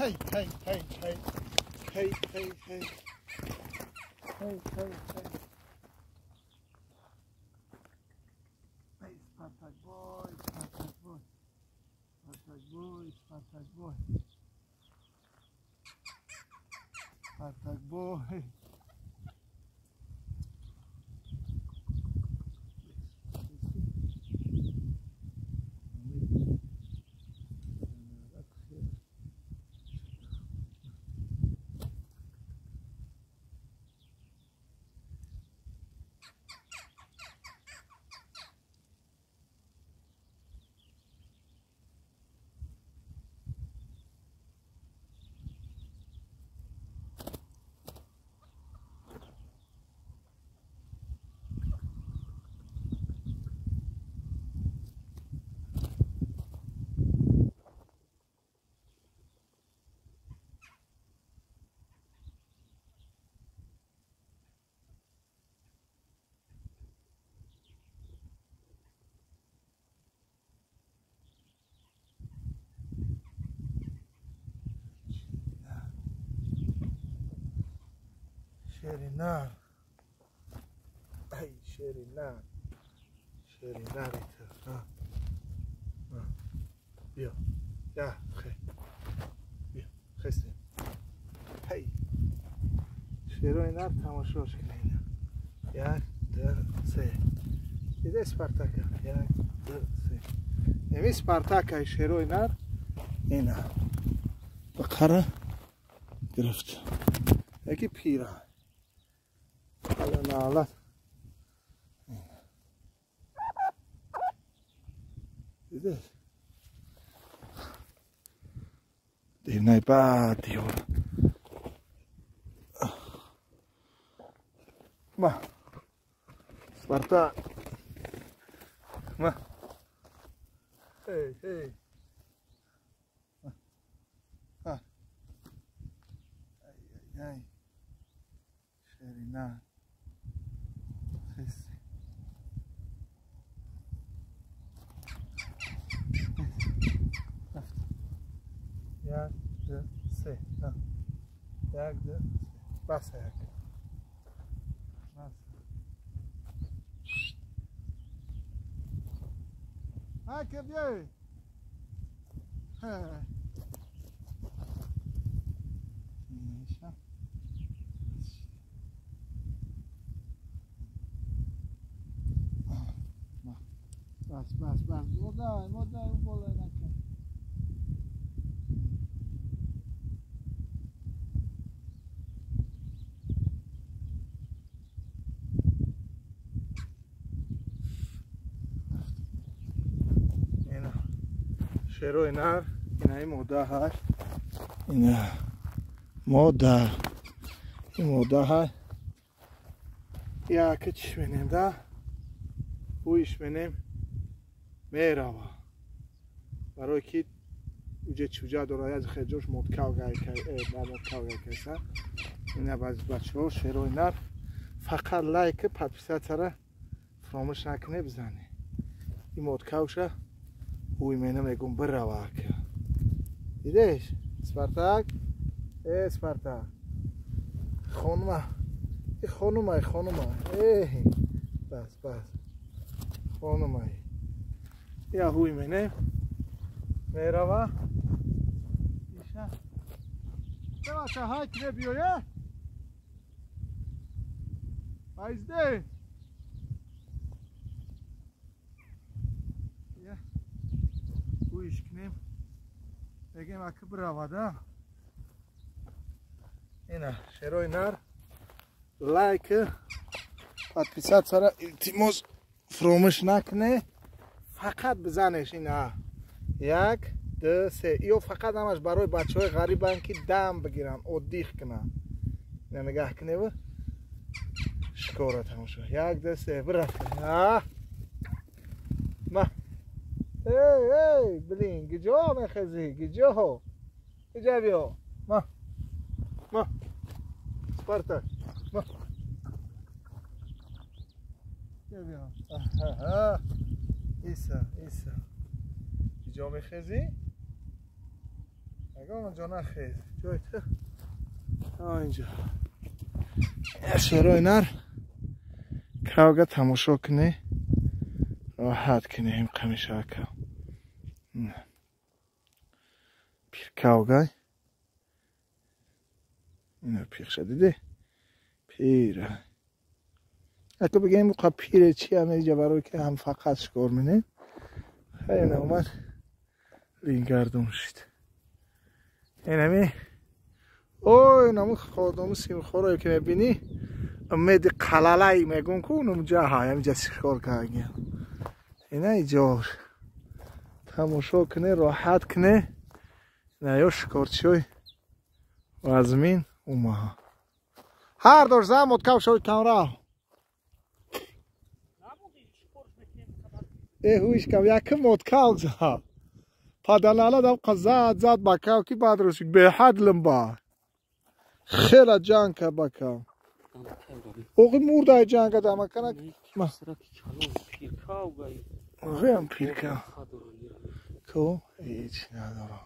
Hey, hey, hey, hey. Hey, hey, hey. Hey, hey, hey. Hey, Spartak boy, Spartak boy. Spartak boy, Spartak boy. Spartak boy. شیرینار ای شیرینار شیرینار تو بیا یا خیلی بیا خیلی هی شیرینار تماشاش کنین یک دو سه دیده سپارتاکا یک دو سه امی سپارتاکا شیرینار اینا بقره گرفت یکی پیره حالا نالت دیده دیونه بعد دیور ما سپارتا ما هی هی ها ای ای ای شیرینه خیلی یک دو سه یک دو سه بس یک بس ها که بیایی ها میشه بس بس بس مدای بالای نکن اینا شروع نر اینای موده هست اینا موده این موده هست یا که چیش بینیم ده بویش بینیم میروه برای که اوجه چوجه دارای از خیجوش مدکاو گای کسا اینا باز بچه ها شروع نر فقط لایک پادپیسات سره فراموش نکنه بزنی این مدکاوشه اوی منو میگم بروه که دیدیش سپارتاک ای سپارتاک خانومه ای خانومه ای بس خانومه یا اوی منه میروه ایشه چه بچه های که بیایه بایزده یه بویش کنیم بگیم اکه براوه ده اینا شروع نر لایک پادپیسات سره التماس فراموش نکنه فقط بزنش اینا یک دو سه ایو فقط همش برای بچه های غریبن که دم بگیرن او دیخ کنن اینا نگاه کنه و شکارت همشو یک دو سه برفت ما ای بلین گجا مخزی گجا بیا ما سپارتاک ما بیا ایسا گجا مخزی نگاه آنجا نخیر جای تو اینجا شروع نر کاوگا تماشا کنه راحت کنه هم قمیشه کاو پیر کاوگای اینو پیر شدیده پیره اگه بگیم بقا پیره چی همه اینجا برای که هم فقط شکر منه خیلی اومد لین گردون شد این همی اوی نمو خودمو سیم خوره که میبینی امید قلالای میگون که اونم جا های همینجا شکر که اینه اینجا تماشا کنه راحت کنه نه یا شکرچوی وزمین اومه هر دور زمود کم شوی کامرا هویش کم یکی مود کم زد پادنالا دم قزاد زد با کم کی بعد روش به حد لنبا خیلی جان که با کم اوقی مرده جان که دم کنه اوقی هم پیر کم کو هیچ ندارم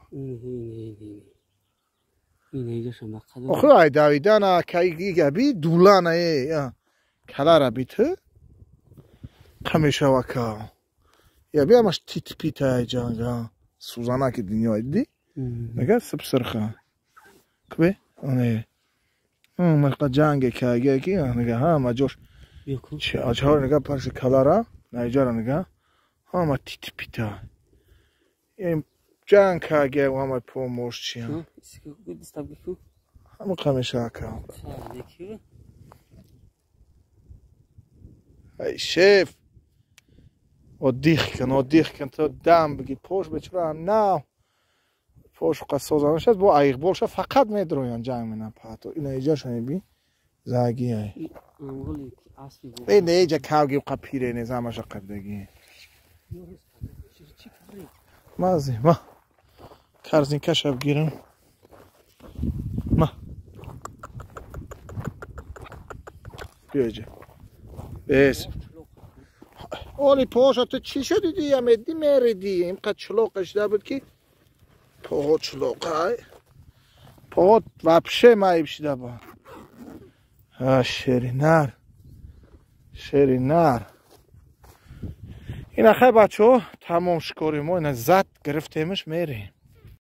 آخه ای دویدن که گبی دولانه کلا را بیته کمیشه وکا یا بیا مش تیت پیتا جانگا سوزانا که دنیا دی نگه سب سرخه کبه آنه مرقا جانگه که اگه کی نگه ها ما جوش چه اجهار نگه پرش کلا را نایجارا نگه ها ما تیت پیتا این جان که اگه و همه پو موش چی هم همه کمیشه وکا ای شیف oddych kan تا دم بگی پوش بچرا نه پوش قصوزانش است با ایق بولش فقط میدرویان جنگ منم پاتو این ایجاش نبی زاگی ای این ایجا کاوگی قپیره نظامش قدگی مازی ما کارزین کشف گیرم ما بیاجا بس اولی پاهاشا تو چی شدی دیگه میریدی اینقدر چلوقش ده بود که پاها چلوقه پاها وپشه مایب شده با شیرینر این اخواه بچه ها تمام شکاری ما این زد گرفتیمش میریم